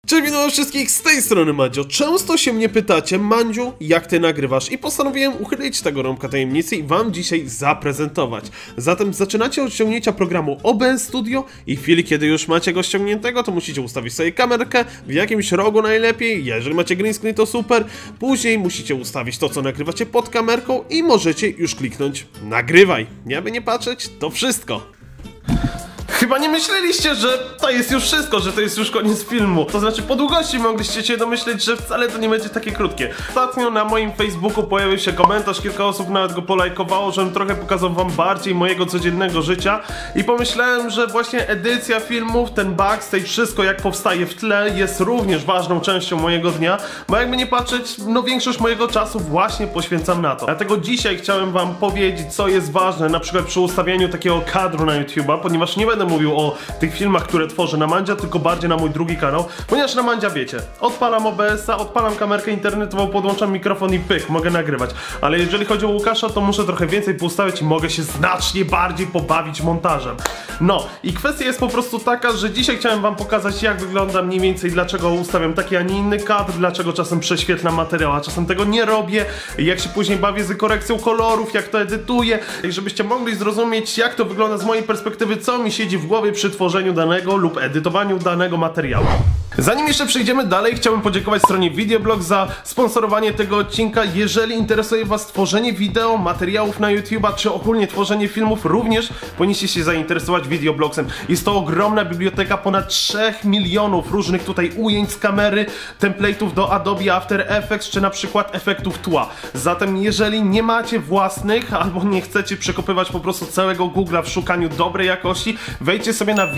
Cześć, witam wszystkich, z tej strony Mandzio. Często się mnie pytacie, Mandziu, jak ty nagrywasz? I postanowiłem uchylić tego rąbka tajemnicy i wam dzisiaj zaprezentować. Zatem zaczynacie od ściągnięcia programu OBS Studio i w chwili, kiedy już macie go ściągniętego, to musicie ustawić sobie kamerkę w jakimś rogu najlepiej. Jeżeli macie green screen, to super. Później musicie ustawić to, co nagrywacie pod kamerką i możecie już kliknąć nagrywaj. Nie, by nie patrzeć, to wszystko. Chyba nie myśleliście, że to jest już wszystko, że to jest już koniec filmu. To znaczy po długości mogliście się domyśleć, że wcale to nie będzie takie krótkie. Ostatnio na moim Facebooku pojawił się komentarz, kilka osób nawet go polajkowało, żebym trochę pokazał wam bardziej mojego codziennego życia. I pomyślałem, że właśnie edycja filmów, ten backstage, wszystko jak powstaje w tle jest również ważną częścią mojego dnia. Bo jakby nie patrzeć, no większość mojego czasu właśnie poświęcam na to. Dlatego dzisiaj chciałem wam powiedzieć, co jest ważne, na przykład przy ustawianiu takiego kadru na YouTube'a, ponieważ nie będę mówił o tych filmach, które tworzę na Mandzia, tylko bardziej na mój drugi kanał, ponieważ na Mandzia wiecie, odpalam OBS-a, odpalam kamerkę internetową, podłączam mikrofon i pyk, mogę nagrywać. Ale jeżeli chodzi o Łukasza, to muszę trochę więcej poustawiać i mogę się znacznie bardziej pobawić montażem. No i kwestia jest po prostu taka, że dzisiaj chciałem wam pokazać, jak wygląda mniej więcej, dlaczego ustawiam taki, a nie inny kadr, dlaczego czasem prześwietlam materiał, a czasem tego nie robię, jak się później bawię z korekcją kolorów, jak to edytuję, i żebyście mogli zrozumieć, jak to wygląda z mojej perspektywy, co mi siedzi w głowie przy tworzeniu danego lub edytowaniu danego materiału. Zanim jeszcze przejdziemy dalej, chciałbym podziękować stronie Videoblog za sponsorowanie tego odcinka. Jeżeli interesuje was tworzenie wideo, materiałów na YouTube'a, czy ogólnie tworzenie filmów, również powinniście się zainteresować Videoblogsem. Jest to ogromna biblioteka, ponad 3 milionów różnych tutaj ujęć z kamery, template'ów do Adobe After Effects, czy na przykład efektów tła. Zatem jeżeli nie macie własnych, albo nie chcecie przekopywać po prostu całego Google'a w szukaniu dobrej jakości, wejdźcie sobie na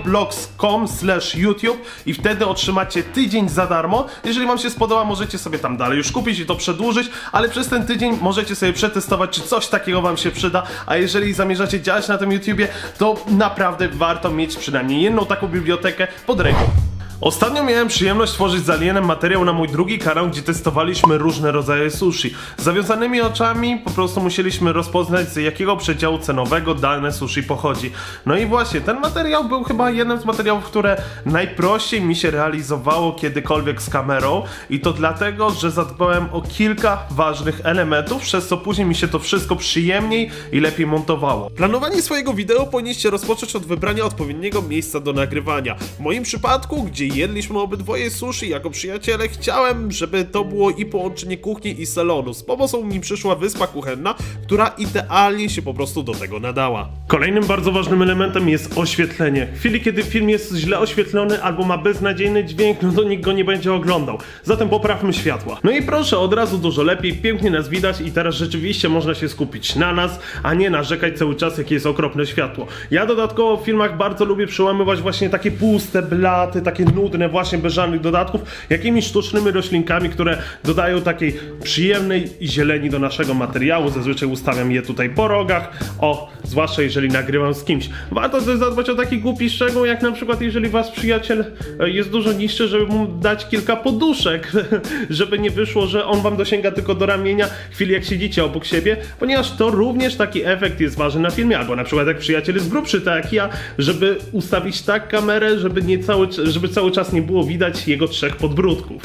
videoblogs.com/YouTube i wtedy otrzymacie tydzień za darmo. Jeżeli wam się spodoba, możecie sobie tam dalej już kupić i to przedłużyć, ale przez ten tydzień możecie sobie przetestować, czy coś takiego wam się przyda, a jeżeli zamierzacie działać na tym YouTubie, to naprawdę warto mieć przynajmniej jedną taką bibliotekę pod ręką. Ostatnio miałem przyjemność tworzyć z Alienem materiał na mój drugi kanał, gdzie testowaliśmy różne rodzaje sushi. Z zawiązanymi oczami po prostu musieliśmy rozpoznać, z jakiego przedziału cenowego dane sushi pochodzi. No i właśnie, ten materiał był chyba jednym z materiałów, które najprościej mi się realizowało kiedykolwiek z kamerą, i to dlatego, że zadbałem o kilka ważnych elementów, przez co później mi się to wszystko przyjemniej i lepiej montowało. Planowanie swojego wideo powinniście rozpocząć od wybrania odpowiedniego miejsca do nagrywania. W moim przypadku, gdzie jedliśmy obydwoje sushi jako przyjaciele, chciałem, żeby to było i połączenie kuchni i salonu. Z pomocą mi przyszła wyspa kuchenna, która idealnie się po prostu do tego nadała. Kolejnym bardzo ważnym elementem jest oświetlenie. W chwili, kiedy film jest źle oświetlony albo ma beznadziejny dźwięk, no to nikt go nie będzie oglądał. Zatem poprawmy światła. No i proszę, od razu dużo lepiej, pięknie nas widać i teraz rzeczywiście można się skupić na nas, a nie narzekać cały czas, jakie jest okropne światło. Ja dodatkowo w filmach bardzo lubię przełamywać właśnie takie puste blaty, takie nudne, właśnie bez żadnych dodatków, jakimiś sztucznymi roślinkami, które dodają takiej przyjemnej zieleni do naszego materiału. Zazwyczaj ustawiam je tutaj po rogach, zwłaszcza jeżeli nagrywam z kimś. Warto też zadbać o taki głupi szczegół, jak na przykład jeżeli wasz przyjaciel jest dużo niższy, żeby mu dać kilka poduszek, żeby nie wyszło, że on wam dosięga tylko do ramienia w chwili, jak siedzicie obok siebie, ponieważ to również taki efekt jest ważny na filmie, albo na przykład jak przyjaciel jest grubszy, tak jak ja, żeby ustawić tak kamerę, żeby cały czas nie było widać jego 3 podbródków.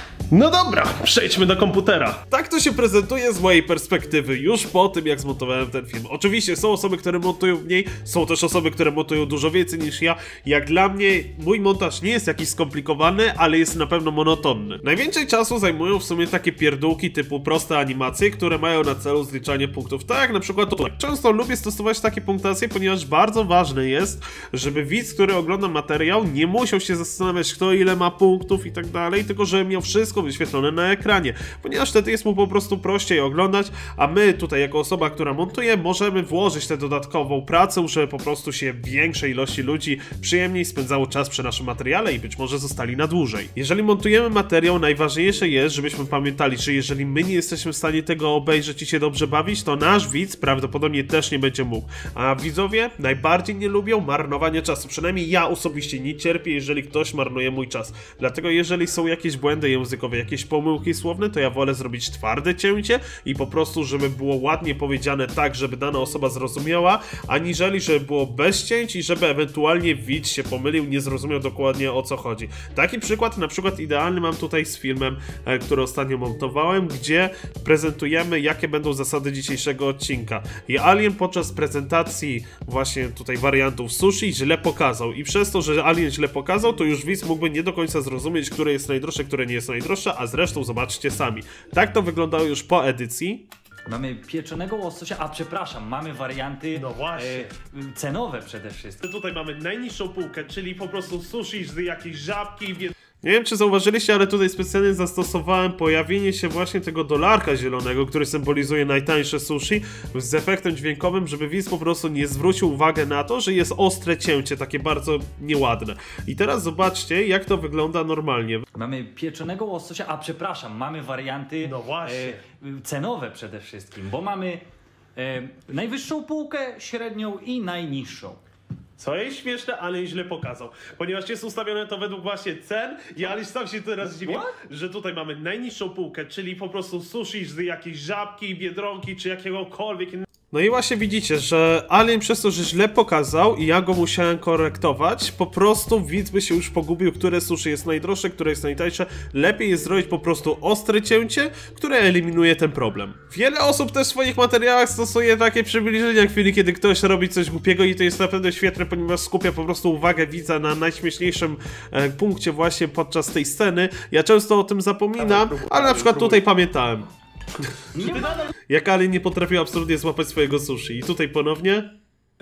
No dobra, przejdźmy do komputera. Tak to się prezentuje z mojej perspektywy już po tym, jak zmontowałem ten film. Oczywiście są osoby, które montują mniej, są też osoby, które montują dużo więcej niż ja. Jak dla mnie mój montaż nie jest jakiś skomplikowany, ale jest na pewno monotonny. Najwięcej czasu zajmują w sumie takie pierdółki typu proste animacje, które mają na celu zliczanie punktów. Tak jak na przykład tutaj. Często lubię stosować takie punktacje, ponieważ bardzo ważne jest, żeby widz, który ogląda materiał, nie musiał się zastanawiać, kto ile ma punktów i tak dalej, tylko żeby miał wszystko wyświetlone na ekranie, ponieważ wtedy jest mu po prostu prościej oglądać, a my tutaj jako osoba, która montuje, możemy włożyć tę dodatkową pracę, żeby po prostu się większej ilości ludzi przyjemniej spędzało czas przy naszym materiale i być może zostali na dłużej. Jeżeli montujemy materiał, najważniejsze jest, żebyśmy pamiętali, że jeżeli my nie jesteśmy w stanie tego obejrzeć i się dobrze bawić, to nasz widz prawdopodobnie też nie będzie mógł. A widzowie najbardziej nie lubią marnowania czasu. Przynajmniej ja osobiście nie cierpię, jeżeli ktoś marnuje mój czas. Dlatego jeżeli są jakieś błędy językowe, początkowe jakieś pomyłki słowne, to ja wolę zrobić twarde cięcie i po prostu, żeby było ładnie powiedziane tak, żeby dana osoba zrozumiała, aniżeli żeby było bez cięć i żeby ewentualnie widz się pomylił, nie zrozumiał dokładnie o co chodzi. Taki przykład, na przykład idealny mam tutaj z filmem, który ostatnio montowałem, gdzie prezentujemy, jakie będą zasady dzisiejszego odcinka. I Alien podczas prezentacji właśnie tutaj wariantów sushi źle pokazał i przez to, że Alien źle pokazał, to już widz mógłby nie do końca zrozumieć, które jest najdroższe, które nie jest najdroższe, a zresztą zobaczcie sami. Tak to wyglądało już po edycji. Mamy pieczonego łososia, a przepraszam, mamy warianty No właśnie. cenowe przede wszystkim. Tutaj mamy najniższą półkę, czyli po prostu sushi z jakiejś żabki, nie wiem, czy zauważyliście, ale tutaj specjalnie zastosowałem pojawienie się właśnie tego dolarka zielonego, który symbolizuje najtańsze sushi, z efektem dźwiękowym, żeby widz po prostu nie zwrócił uwagę na to, że jest ostre cięcie, takie bardzo nieładne. I teraz zobaczcie, jak to wygląda normalnie. Mamy pieczonego łososia, a przepraszam, mamy warianty No właśnie. cenowe przede wszystkim, bo mamy najwyższą półkę, średnią i najniższą. Co jest śmieszne, ale źle pokazał. Ponieważ jest ustawione to według właśnie cen i Aliś sam się teraz dziwi, że tutaj mamy najniższą półkę, czyli po prostu sushi z jakiejś żabki, biedronki czy jakiegokolwiek innego. No i właśnie widzicie, że Alien przez to, że źle pokazał i ja go musiałem korektować, po prostu widz by się już pogubił, które sushi jest najdroższe, które jest najtańsze. Lepiej jest zrobić po prostu ostre cięcie, które eliminuje ten problem. Wiele osób też w swoich materiałach stosuje takie przybliżenia w chwili, kiedy ktoś robi coś głupiego i to jest naprawdę świetne, ponieważ skupia po prostu uwagę widza na najśmieszniejszym punkcie właśnie podczas tej sceny. Ja często o tym zapominam, ale na przykład tutaj pamiętałem. Jak Alien nie potrafił absolutnie złapać swojego sushi. I tutaj ponownie.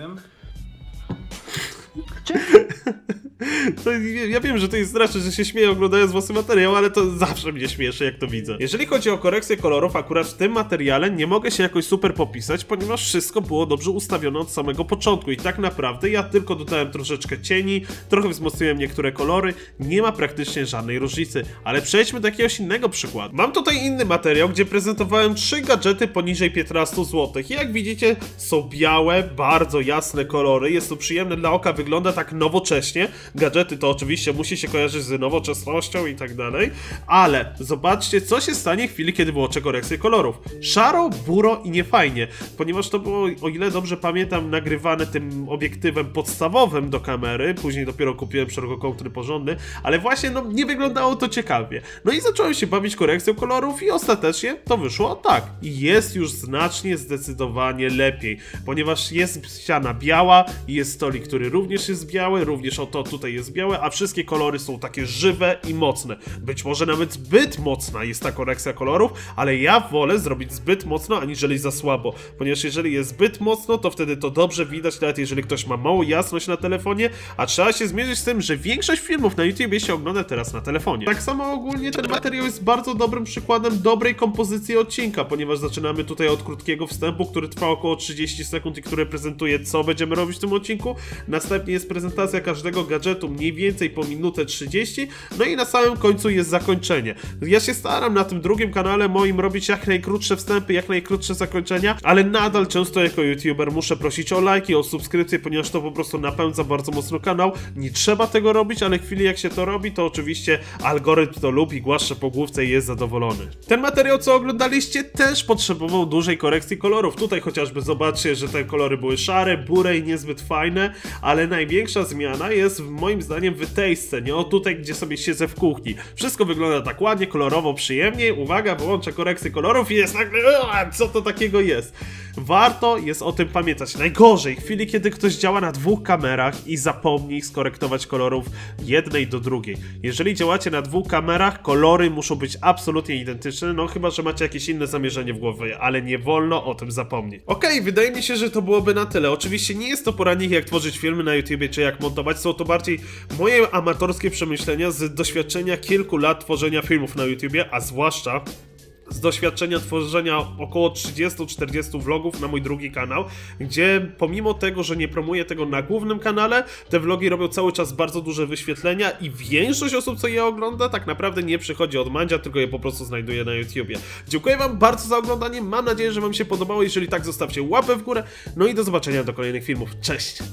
To, ja wiem, że to jest straszne, że się śmieję oglądając własny materiał, ale to zawsze mnie śmieszy, jak to widzę. Jeżeli chodzi o korekcję kolorów, akurat w tym materiale nie mogę się jakoś super popisać, ponieważ wszystko było dobrze ustawione od samego początku i tak naprawdę ja tylko dodałem troszeczkę cieni, trochę wzmocniłem niektóre kolory, nie ma praktycznie żadnej różnicy, ale przejdźmy do jakiegoś innego przykładu. Mam tutaj inny materiał, gdzie prezentowałem 3 gadżety poniżej 15 zł i jak widzicie są białe, bardzo jasne kolory, jest to przyjemne dla oka, wygląda tak nowocześnie. Gadżety to oczywiście musi się kojarzyć z nowoczesnością i tak dalej, ale zobaczcie, co się stanie w chwili, kiedy wyłączę korekcję kolorów. Szaro, buro i niefajnie, ponieważ to było, o ile dobrze pamiętam, nagrywane tym obiektywem podstawowym do kamery, później dopiero kupiłem szerokokołtry porządny, ale właśnie no nie wyglądało to ciekawie. No i zacząłem się bawić korekcją kolorów i ostatecznie to wyszło tak. I jest już znacznie, zdecydowanie lepiej, ponieważ jest ściana biała i jest stolik, który również jest biały, również oto tutaj jest białe, a wszystkie kolory są takie żywe i mocne. Być może nawet zbyt mocna jest ta korekcja kolorów, ale ja wolę zrobić zbyt mocno, aniżeli za słabo, ponieważ jeżeli jest zbyt mocno, to wtedy to dobrze widać, nawet jeżeli ktoś ma małą jasność na telefonie, a trzeba się zmierzyć z tym, że większość filmów na YouTubie się ogląda teraz na telefonie. Tak samo ogólnie ten materiał jest bardzo dobrym przykładem dobrej kompozycji odcinka, ponieważ zaczynamy tutaj od krótkiego wstępu, który trwa około 30 sekund i który prezentuje, co będziemy robić w tym odcinku. Następnie jest prezentacja każdego gadżetu mniej więcej po minutę 30, no i na samym końcu jest zakończenie. Ja się staram na tym drugim kanale moim robić jak najkrótsze wstępy, jak najkrótsze zakończenia, ale nadal często jako YouTuber muszę prosić o lajki, o subskrypcje, ponieważ to po prostu napędza bardzo mocno kanał. Nie trzeba tego robić, ale w chwili jak się to robi, to oczywiście algorytm to lubi, głaszcze po główce i jest zadowolony. Ten materiał, co oglądaliście, też potrzebował dużej korekcji kolorów. Tutaj chociażby zobaczcie, że te kolory były szare, bure i niezbyt fajne, ale największa zmiana jest moim zdaniem w tej scenie, o tutaj, gdzie sobie siedzę w kuchni. Wszystko wygląda tak ładnie, kolorowo, przyjemnie. Uwaga, wyłączę korekcję kolorów i jest nagle, co to takiego jest? Warto jest o tym pamiętać. Najgorzej, w chwili, kiedy ktoś działa na 2 kamerach i zapomni skorektować kolorów jednej do drugiej. Jeżeli działacie na 2 kamerach, kolory muszą być absolutnie identyczne, no chyba, że macie jakieś inne zamierzenie w głowie, ale nie wolno o tym zapomnieć. Okej, wydaje mi się, że to byłoby na tyle. Oczywiście nie jest to poradnik, jak tworzyć filmy na YouTubie, czy jak montować, są to bardziej moje amatorskie przemyślenia z doświadczenia kilku lat tworzenia filmów na YouTubie, a zwłaszcza z doświadczenia tworzenia około 30-40 vlogów na mój drugi kanał, gdzie pomimo tego, że nie promuję tego na głównym kanale, te vlogi robią cały czas bardzo duże wyświetlenia i większość osób, co je ogląda, tak naprawdę nie przychodzi od Mandzia, tylko je po prostu znajduje na YouTubie. Dziękuję wam bardzo za oglądanie, mam nadzieję, że wam się podobało, jeżeli tak, zostawcie łapę w górę, no i do zobaczenia do kolejnych filmów. Cześć!